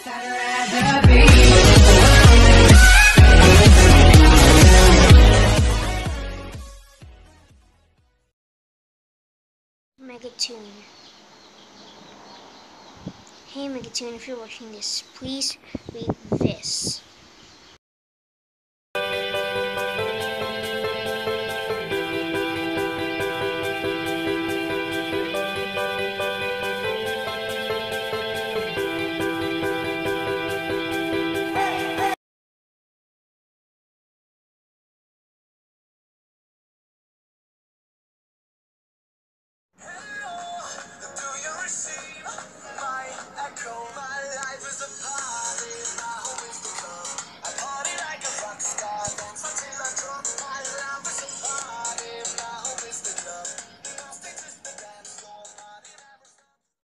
Megatoon. Hey Megatoon, if you're watching this, please read this.